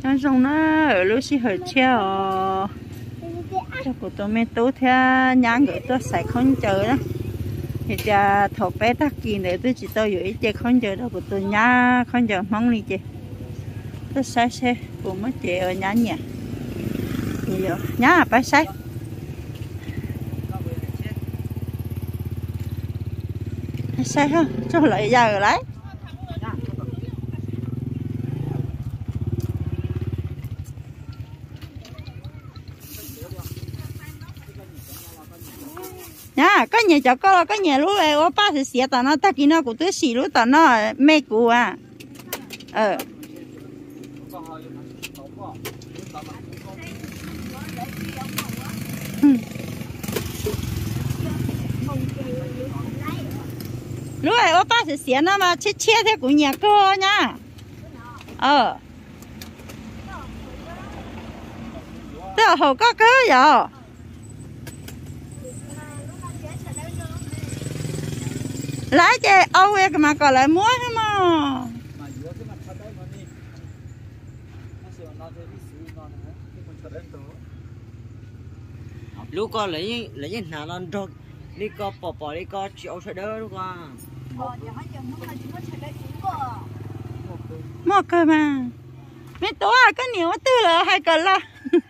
nó rong nó ở lúc xí hơi treo cho của tôi mới tối theo nhang gửi tôi xài không chờ đó thì cha thọ bé tắc kỳ nữa tôi chỉ tôi giữ chơi không chờ đâu của tôi nhá không chờ mong đi chị tôi sai xe của mấy chị ở nhà nhỉ nhiều nhá phải sai sai không cho lại giờ rồi đấy nhá có nhà cho có nhà lúa về ở ba thì xịt tao nó ta kia nó cũng tới xịt lúa tao nó mê cũ à lúa về ở ba thì xịt nó mà chết thế của nhà cô nhá tức là hồ có cơ rồi lái chơi âu mà còn lại muối hả mà lúc con lấy những nào nó được đi co bỏ đi co chịu sẽ đỡ đúng không mua cơ mà mấy tối có nhiều tư là hay cần là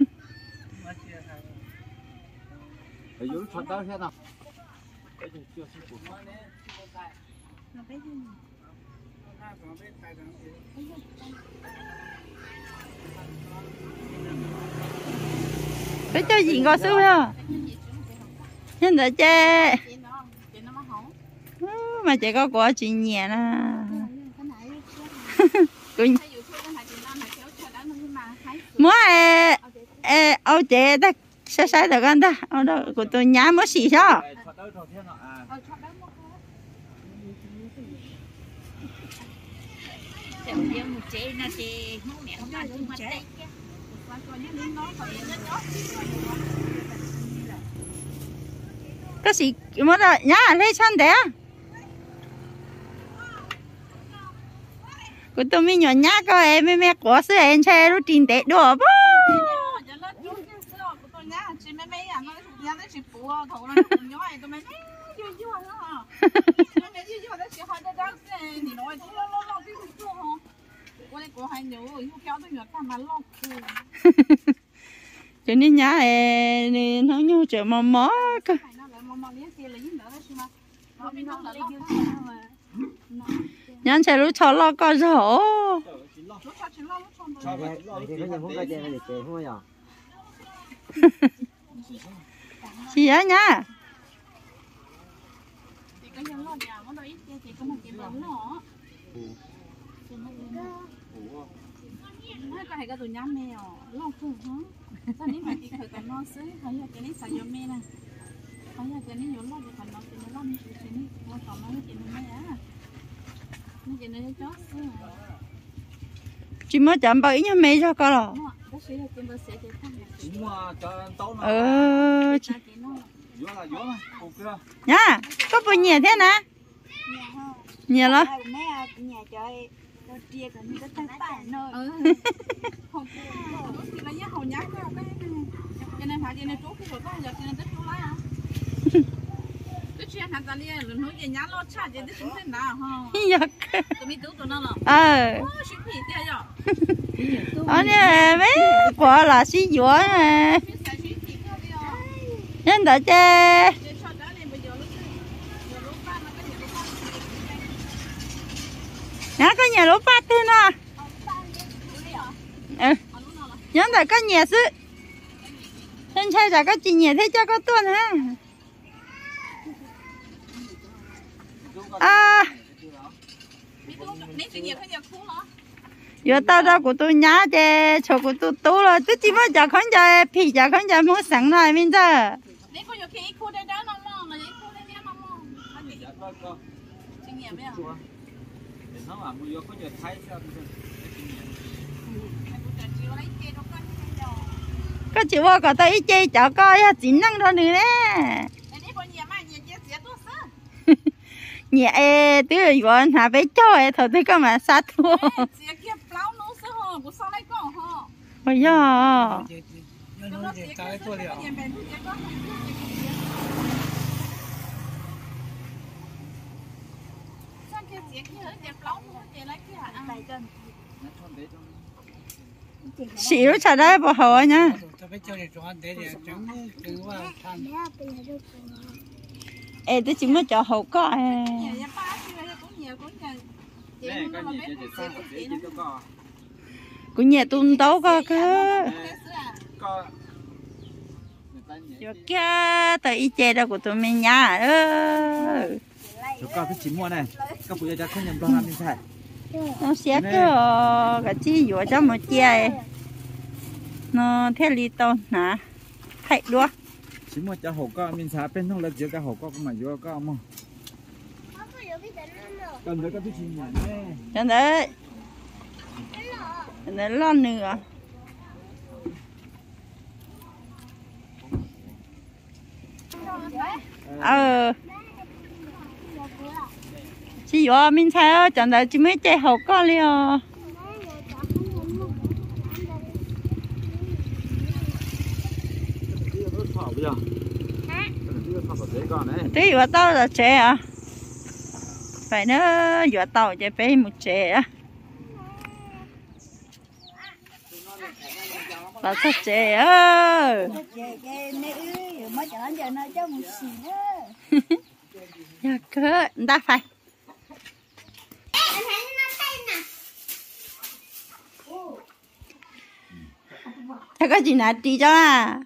cái cho gì ngồi xuống ha nhân giờ chê mà chị có của chị nhẹ nè mua âu chị ta sai sai được anh ta ở đó của tôi nhá mới xì sao cái gì mà đó nhá lấy chân đấy của tôi mới nhỏ nhá có em mẹ có sự em chơi lúc trình tệ đùa bố cho nên nhá này nó như chợ mò mó cơ nhắn chạy lúc cho lo con rổ chị á nhá có hay cái tụi nhám mèo lo thường hả? Sao ní mà chị khởi còn nó xứ, hay là cái ní xài giò mè nè, hay là cái ní nhổ lo thì còn nó thì nó lo như chị ní, nó còn nó chị nó mè á, nó chị nó chó xứ. Chị mới chậm bao nhiêu mè cho con rồi? Bác sĩ là chị mới sẽ chị thằng. Nhá, có bao nhiêu thế nè? Nhiều lắm. Nhà trời. Chia cả những cái tay phải nơi. Không thì nó nhắc hầu nhắc cái cho nên phải cho nên chú cái rồi giờ cho nên tích chú lấy à. Tích chuyện thằng ta liền rồi nói về nhắc lo cha về tích chúng thế nào ha. Tụi mình tụi nó là. Xí phì thế rồi. Anh này mấy quả là xí dũa nè. Nhân đợi chê. Nhá có nhà lúa phát thế nè. Nhá tại có nhà xứ. Trên xe là có chị nhà thế cho có tuần ha. Giờ tao ra của tôi nhá chê cho của tôi tú rồi tôi chỉ mới giờ không giờ phi giờ không giờ mua sẵn rồi mình giờ. Có chịu qua có tới chơi chợ coi chỉ năng đó nữa nè. Nhẹ tứ rồi hà bé cho thôi tôi có mà sát thua. bây giờ xíu chả đấy bỏ hồ nhá ê tôi chỉ mới cho hồ có cũng nhà tuôn tấu có cơ rồi kia tới ít chè đâu của tụi mình nhà đó chúng con cái chín mua này các phụ gia không nhầm đâu làm như thế nó sẽ cái chi dụ cho một chè nó theo lý tôn nè thấy đua chín mua cho hổ con mình xả bên trong là chỉ cái hổ con mà vô có không cần tới các cái chín mua này chân đấy chân đấy lon nữa chị vô mình thấy chân đấy chỉ mới chạy hậu con liền tí vừa tao là trẻ à phải nó vừa tao chạy bé một trẻ á là sao trẻ á dạ cơ đã phải thế có gì nào đi cho à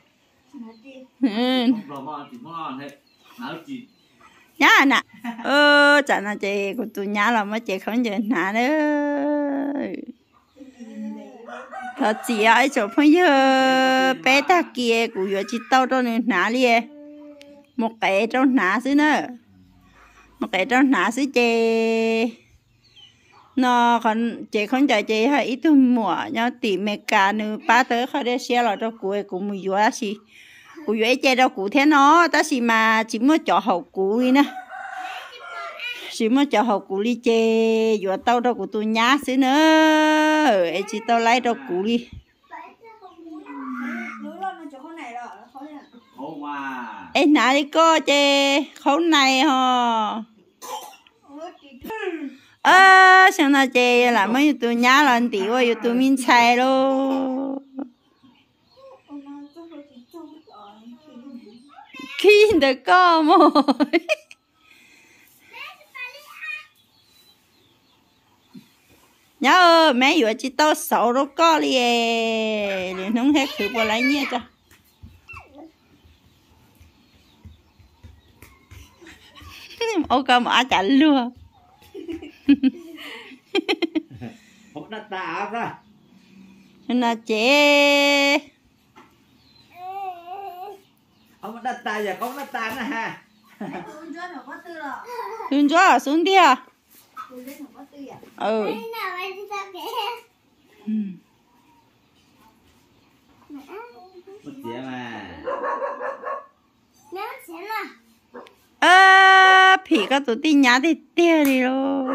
nhá nè chả là chị của tụi nhá là mấy chị không giờ nè nữa thật chị ấy chỗ phong giờ bé ta kia của giờ chị tao cho nên nã đi một cái trong nã xứ nữa một cái trong nã xứ chị nó còn chị không chạy chị hay ít mùa nhau tìm mẹ cả nữa ba tới khỏi để xe là cho cuối cùng mình vừa gì của vừa chơi đâu cụ thế nó ta xí mà chỉ mới cho hậu cụ đi nè chỉ mới cho hậu cụ đi chơi vừa tao đâu của tôi nhá xí nữa ấy chỉ tao lấy đâu cụ đi ấy nãy đi cô chơi khấu này hả xem nào chơi là mấy tôi nhá lần tí qua tôi mình xài luôn khi được có một nhớ mấy vừa chỉ tao sầu đâu có liền không hết thử qua lấy nhé cho ô cơ mà chả luôn không đặt tạ ra là chế không đặt tạ giờ không đặt tạ nè ha đừng cho xuống đi à ừ một tiếng mà phỉ các tụi tin nhá thì tia đi rồi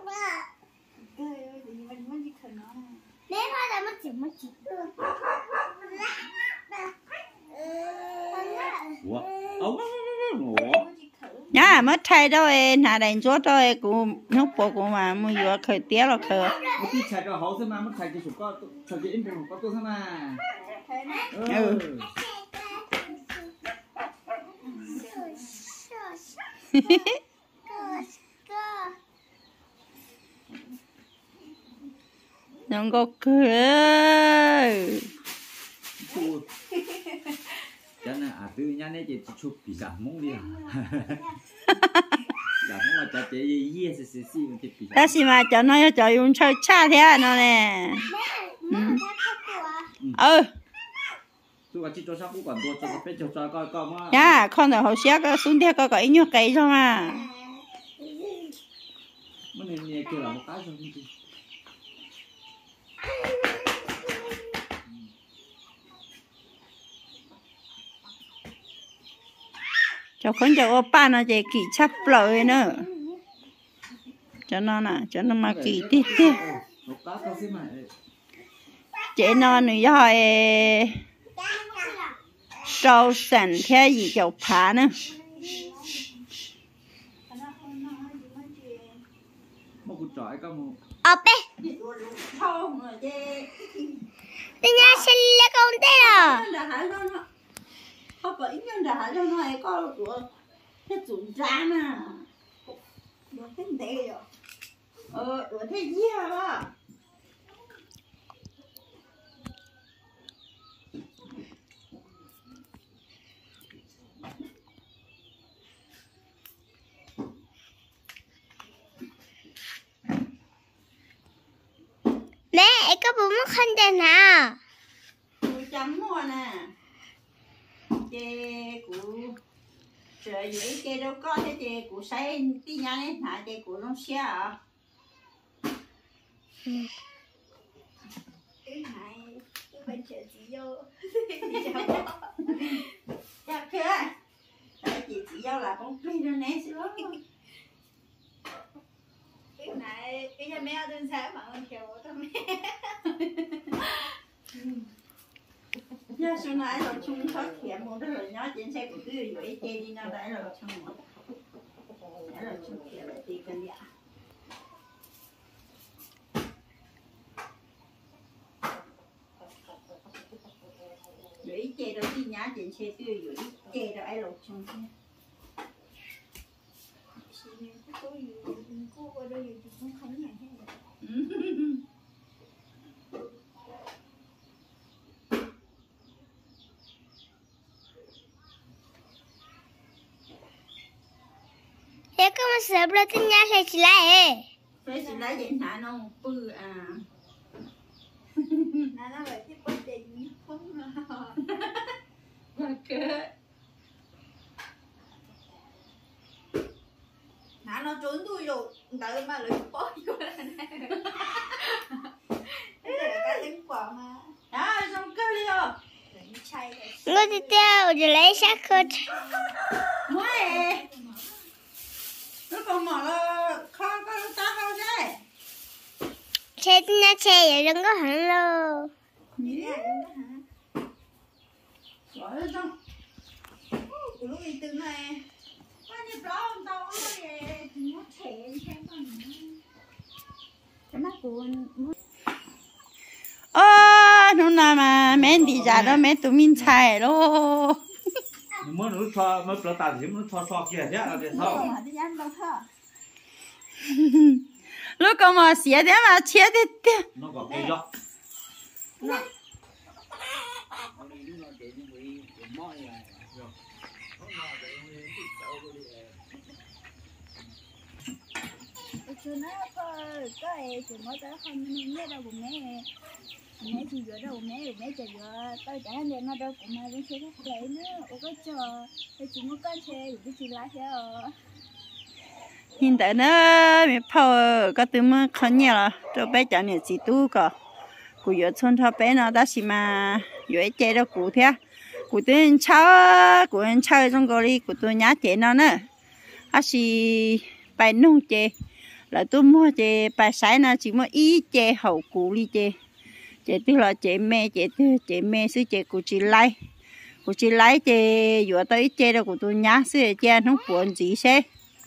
nhá mất thay đâu em hà đánh chốt đâu em cũng nhóc bộ của mà mua vừa khởi tía là khởi cái chạy cái hậu xem mà mất chạy cái sụp có chạy cái in có tôi xem mà nó có cười cho nên từ nhà này chị chụp bị giảm mông đi à giảm mông là cho chị ye xì ta xí mà cho nó cho dùng chơi cha thế nó nè tôi chỉ cho sao cũng còn tôi cho cái cho coi mà nha con nào hậu xé cái xuống thế có ít nhiêu cây thôi mà mới nên kêu là một cái thôi cho con cho ba nó chạy kỳ chắp lợi nữa cho nó nè cho nó mà kỳ tít tít chế nó nữa rồi rau sẵn theo gì kiểu phá nữa một cục chọi có một Ope. Thì nhà xin lấy con té rồi. Họ có ít nhân đã cho nó có của cái chủ ra mà nó thế đấy rồi ở thế gì hả Mẹ, có bố mất khăn chân hả? tôi chấm mua nè chè của trời vậy chè đâu có thế chè của say tí nhà này hả chè của nó xe à cái này cái bên chợ chị vô chắc chưa tại chị dâu là con phi rồi nè xíu cái này cái nhà mẹ đơn sáng mà ăn kẹo cho mẹ giờ sau này rồi chung thoát thiệt một đứa rồi nhớ trên xe của tôi rồi chè đi nào đấy rồi chung một đấy rồi chung thiệt lại đi cái gì rồi chè đâu đi nhá trên xe tôi rồi chè đâu ai lột chung cô ở đây thì cũng không nhảy hết Thế có mà sớm là tin nhà sẽ chỉ lại. phải chỉ lấy điện thoại nó bự à nó vậy chứ có tiền không nó trốn tôi rồi đợi mà lấy bỏ vô đây này thế là cái lính quả mà đó xong cơ liêu chay Ngô thì tiêu rồi lấy xác khớt. mới nó còn mở kho có ta không đấy Xe tin nhà xe vậy đừng có hẳn đâu. rồi xong lúc đi từ này bao nhiêu đó ông tao nó trẻ xem con cái mắt của nó nào mà mẹ đi ra đó mẹ tụi mình xài đó mới nó cho mới cho tạt gì mới cho kia chứ là để sao lúc còn mà xé thế mà chia thế nó có cái gió chú nó có ai chú mới tới không nên biết đâu của mẹ chỉ vừa đâu mẹ chỉ vừa tôi chả nên nó đâu của mẹ vẫn chưa có lấy nữa ô cái chờ tôi chỉ muốn con chơi cái chỉ lái theo hiện tại nó mẹ phao có từ mà khó nhiều rồi cho bé chọn nhiều gì tu cả cụ vừa thôn thọ bé nó đã xí mà vừa chơi đó cụ thế cụ tên cháu trong cái đi cụ tôi nhá chơi nó nữa à xí bài nông chơi là tôi mua chơi bài sái nó chỉ mua ít chơi hậu cụ đi chơi tức là chơi mẹ sư chơi cụ chỉ lấy chơi vừa tới chơi đó cụ tôi nhá sư chơi nó buồn gì xe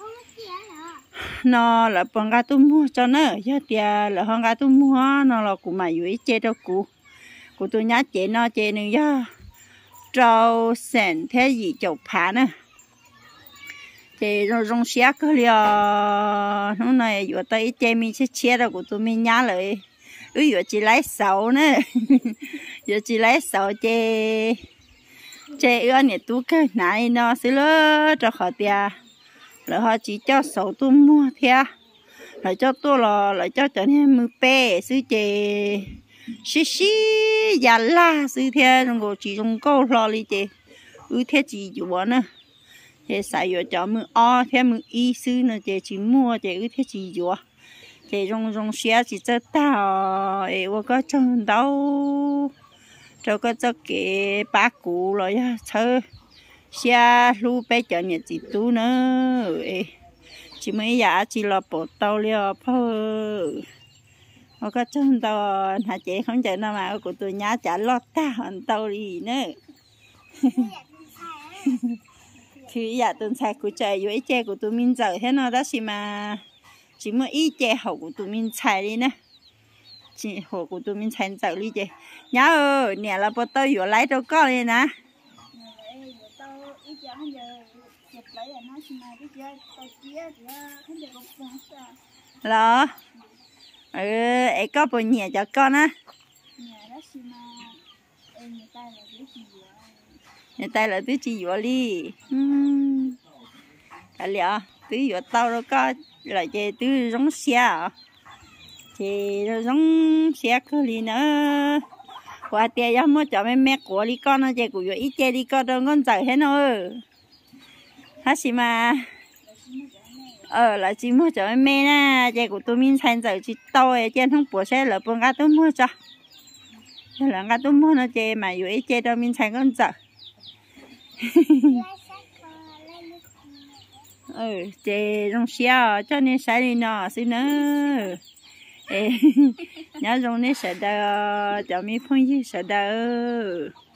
nó là bọn gà tôi mua cho nó giờ tiền là họ gà tôi mua nó là cụ mà dưới chơi đâu cụ tôi nhá chơi nó chơi nữa giờ trâu sèn thế gì chậu phá nữa chơi rong xé cơ liền nó này vừa tới chơi mình sẽ chia đâu cụ tôi mình nhá lại vừa chỉ lấy sầu nữa vừa chỉ lấy sầu chơi ưa này tú cái này nó xí lơ cho khỏi tiền là họ chỉ cho sầu tôi mua theo lại cho tôi là lại cho nên mưa pe xứ chè xí già la xứ theo trong cổ chỉ trong câu lo đi chè theo chỉ dùa nữa chè xài dùa cho mưa o theo mưa y xứ nữa chè chỉ mua chè theo chỉ dùa chè trong xe chỉ cho tao tôi có trong đâu cho có cho cái bác cụ rồi chơi xe lu bé chợ nhà chị tú nữa chỉ mấy giá chỉ là bộ tàu liao phơ 我个真到他姐không chờ nào mà của tôi nhá chả lót ta hoàn tàu đi nữa thì giờ tôi xài của trời với chè của tụi mình giờ thế nào đó mà chỉ một ít chè hậu của tụi mình xài đi nè chỉ hậu của tụi mình xài giờ đi chè nhá ơi nè là bao tao vừa lấy đâu có đi nè lo ấy có bao nhiêu cho con á người ta là tứ chỉ vừa đi cái liệu tứ vừa tao đâu có là chơi tứ giống xe thì giống xe cơ đi nữa qua tiền cho mua cho mẹ của đi con nó chơi của vừa ít chơi đi con đâu con chạy hết rồi hả chị mà là chỉ mua cho mẹ nè chơi của tôi mình thành giờ chỉ tao ấy chơi không bữa xe là bọn gái tôi mua cho là gái tôi mua nó chơi mà vừa ít chơi đâu mình thành con chạy chơi trong xe cho nên sai đi nó xin nữa nhớ trong này sợ đâu cho mình phong như sợ đâu